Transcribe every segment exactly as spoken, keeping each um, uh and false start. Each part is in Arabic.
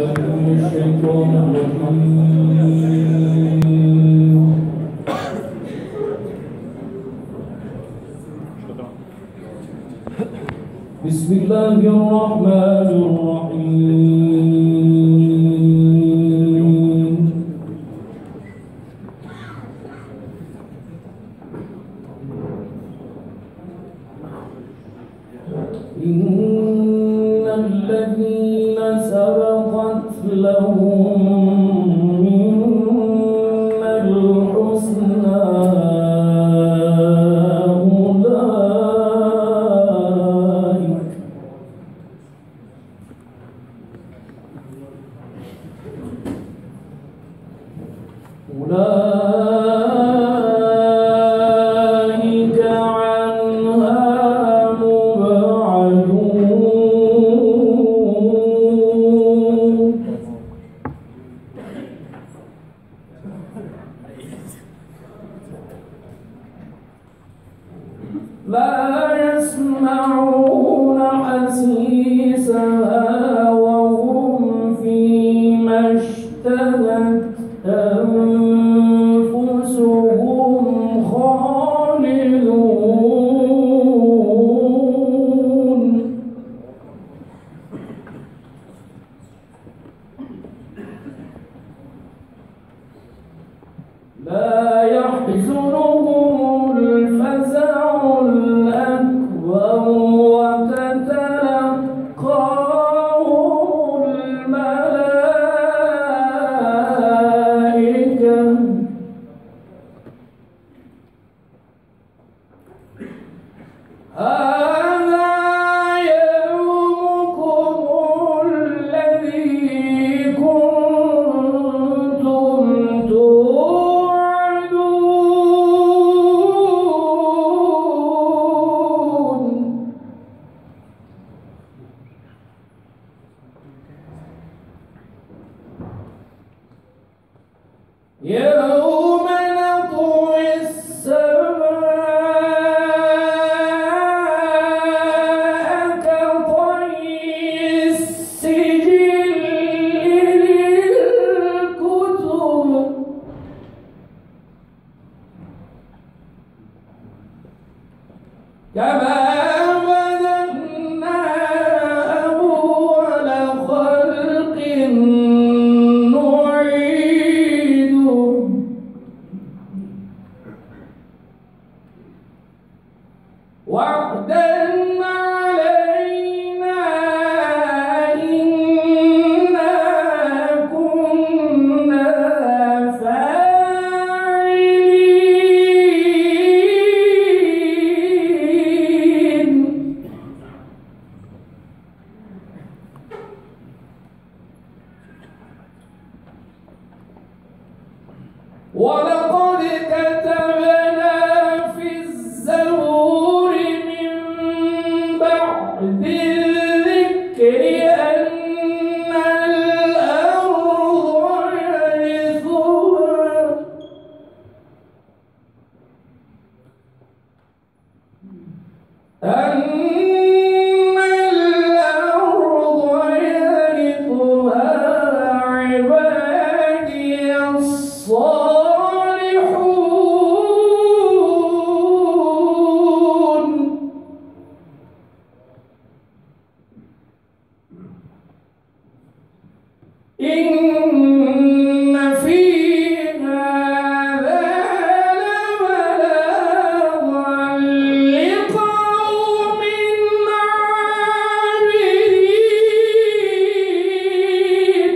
بالله من الشيطان الرجيم. بسم الله الرحمن الرحيم. إن الذين سبقت لهم منا الحسنى أولئك عنها مبعدون. لا يسمعون حسيسها وهم فيما اشتهت أنفسهم خالدون. لا يحزنهم الفزع الأكبر وتتلقاهم الملائكة هذا يومكم الذي كنتم توعدون. يوم نطوي السماء كطي السجل للكتب كما بدأنا أول خلق نعيده وعدا علينا إنا كنا فاعلين. ولقد كتبنا في الزبور من بعد الذكر أن الأرض يرثها أن الأرض يرثها عبادي الصالحون. إن في هذا لبلاغا لقوم عابدين.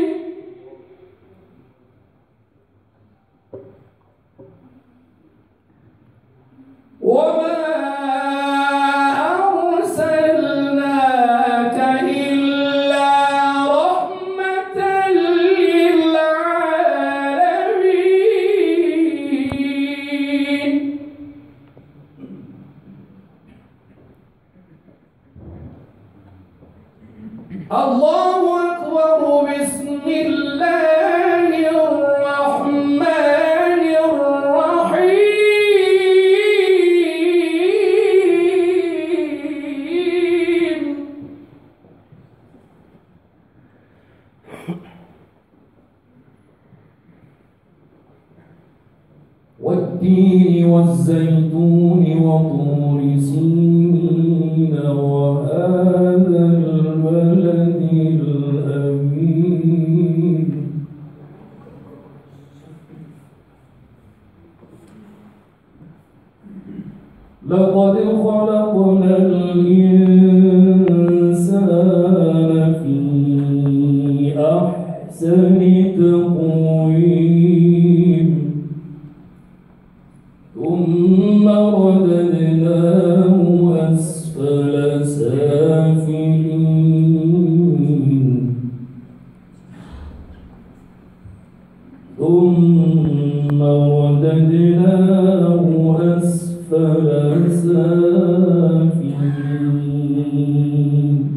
وما أرسلناك إلا رحمة للعالمين. الله أكبر. بسم الله الرحمن الرحيم. والتين والزيتون وطور سينين وهذا البلد الأمين لقد خلقنا الإنسان في أحسن تقويم ثم رددناه أسفل سافلين ثم رددناه أسفل سافلين.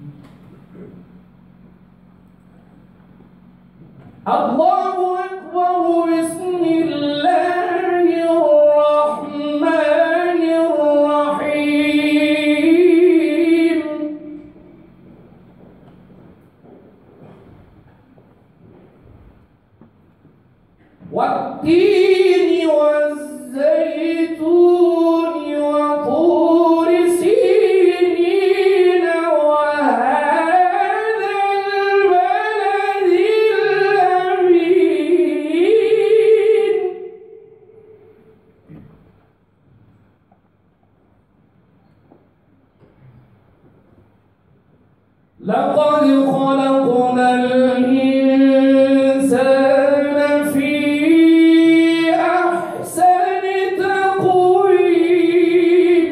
الله أكبر. بسم الله الرحمن الرحيم. والتين والزيتون وطور سينين وهذا البلد الأمين لقد خلقنا الإنسان في أحسن تقويم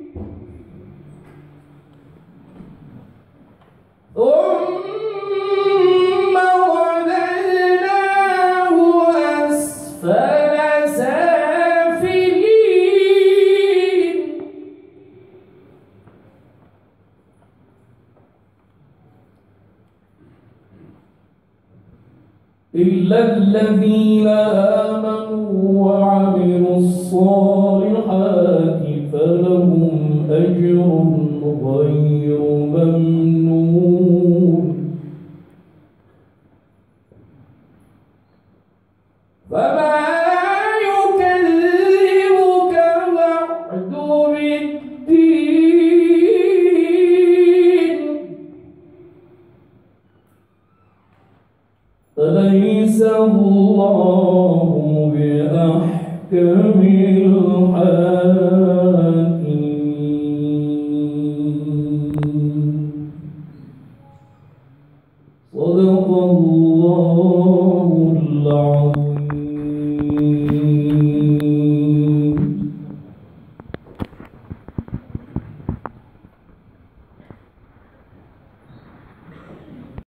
ثم رددناه أسفل سافلين. إلا الذين آمنوا وعملوا الصالحات فلهم أجر غير ممنون. فما يكذبك بعد بالدين أليس الله بأحكم الحاكمين. صدق الله